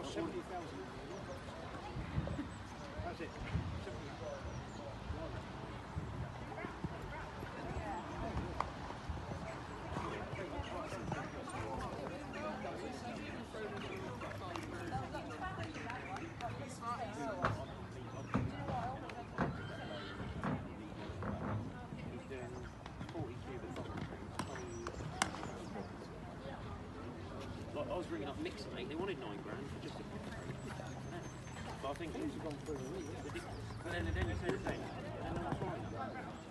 That's it. I was ringing up Mixer, mate. They wanted £9 grand for just a. But I think it's gone through the week. But then you say the same. And then that's fine.